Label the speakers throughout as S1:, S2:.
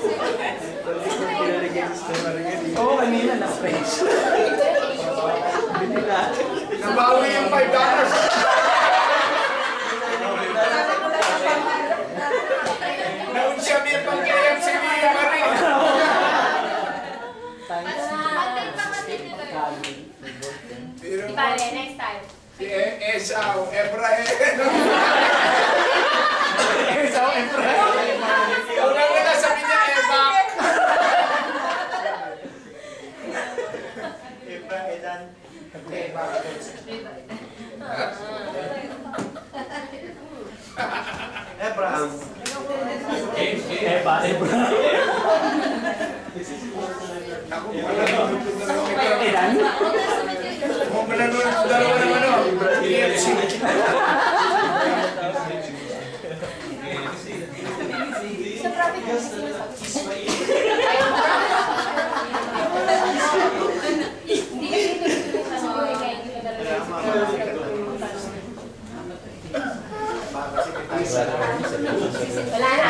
S1: Oo, kanina na-fresh.
S2: Nabawi yung $5. Naunsya mo yung pagkayang si Mia Marie.
S3: Ibale, next time.
S2: Si Esau, Efraim.
S1: Esau, Efraim.
S2: Ikaw lang nila sabi niya, Ebak.
S4: Abraham.
S1: Eba.
S2: Ako, mananood yung dalawa kita.
S1: Edan?
S2: Ako, mananood yung dalawa naman, ano? EFC.
S3: Sa traffic wala na.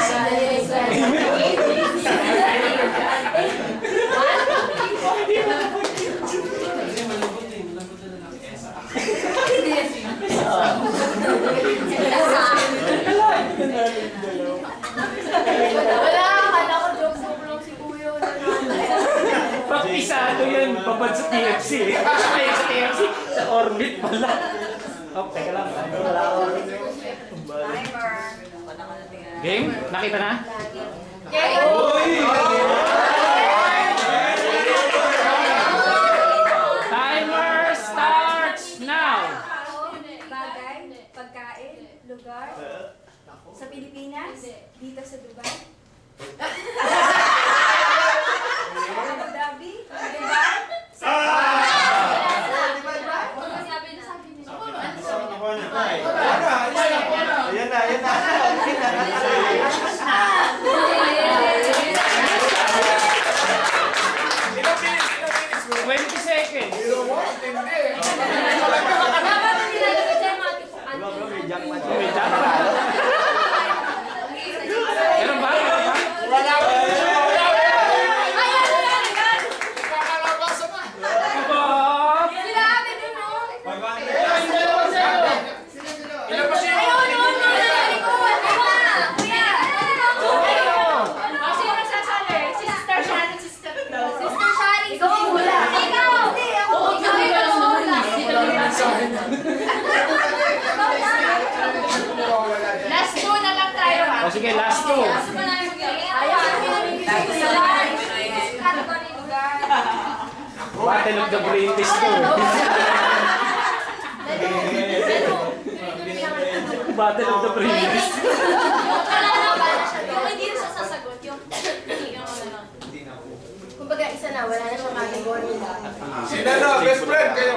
S3: Wala, akala ko joke lang si Kuya.
S1: Pakisado yan, babad sa TFC. Ay, sa TFC, sa orbit pala. Oh, teka lang.
S3: Timer.
S1: Game? Nakita na? Timer starts now!
S3: Bagay, pagkain, lugar, sa Pilipinas, dito sa Dubai. Abu Dhabi, Dubai,
S4: Ayan na.
S1: 20 seconds.
S2: Hindi.
S4: May jackpot.
S1: May jackpot. Meron ba?
S2: Wala ko. Kakalabasa na. Ilabas yun.
S3: Last two na lang tayo ha.
S1: O sige, last two. Battle of the British to. Battle of the British.
S3: Yung hindi siya sasagot, yung kumbaga isa na, wala na makategorya.
S2: Sino na? Best friend kayo.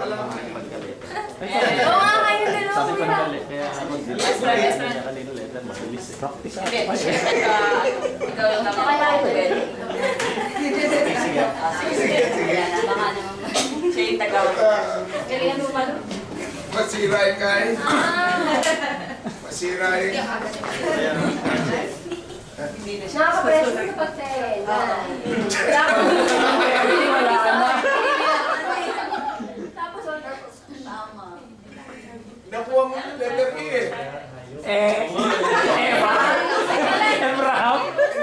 S3: Oo nga kayo dalawa.
S1: Sabi ko na galit. Kaya ako dito. Kanino letter, mabilis eh. Practice ako.
S3: Ikaw yung nakakaya.
S2: Sige.
S3: Baka naman. Siya yung tagawin. Galingan mo pala.
S2: Masirain ka eh. Masirain.
S3: Nakaka-pressure sa pagkain. Tapos, tama.
S2: Nakuha mo yung letter E eh.
S1: Abraham.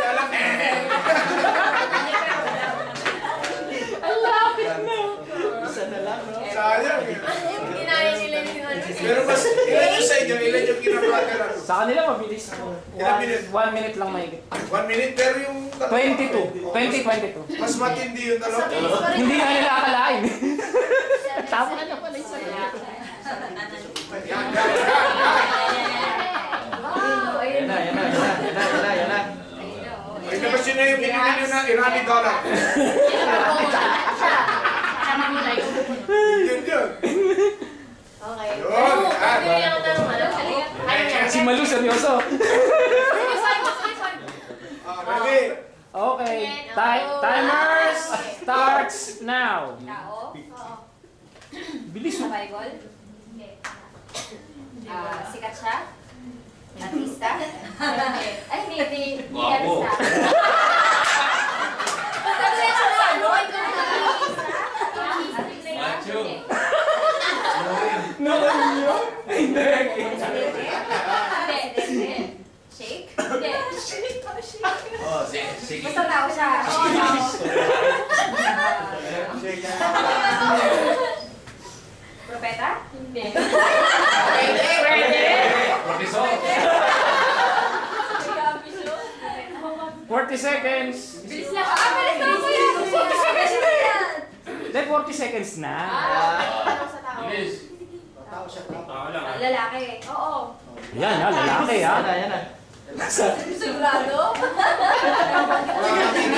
S1: Ang lapit na. Isa na lang, no?
S2: Sayang eh.
S3: Ginaya nila yung
S2: Pero mas ilan yung sa inyo, ilan yung kinaplateran?
S1: Sa kanila mabilis.
S2: Ilang minute?
S1: 1 minute lang mahigit.
S2: 1 minute pero yung...
S1: 22. 20-22.
S2: Mas matindi yung dalawa.
S1: Hindi nga nila akalain. Tapos na pala isa.
S2: Yan.
S3: Wow, ayun na.
S4: Yan na.
S2: Ay, labas yun na yung binili nyo na Irani dollar. Yun.
S3: Okay.
S2: Yun.
S3: Bibili ako ng ano.
S1: Si Malu, seryoso.
S2: Ready?
S1: Okay. Timers starts now.
S3: Tao?
S1: Bilis mo.
S3: Bible? Sikat siya? Artista? Ay, hindi artista.
S1: Sige.
S3: Basta tao siya. Oo, tao. Propeta? Hindi.
S1: Pwede! Professor. 40 seconds.
S3: Bilis lang. Bilis lang po yan. 40 seconds na yan.
S1: Hindi, 40 seconds na.
S3: Tao sa tao.
S2: Bilis.
S4: Tao siya, tao.
S2: Tao lang.
S3: Lalaki. Oo.
S1: Yan ha, lalaki ha.
S4: Yan na, yan na.
S3: Sigurado?
S4: Wala kang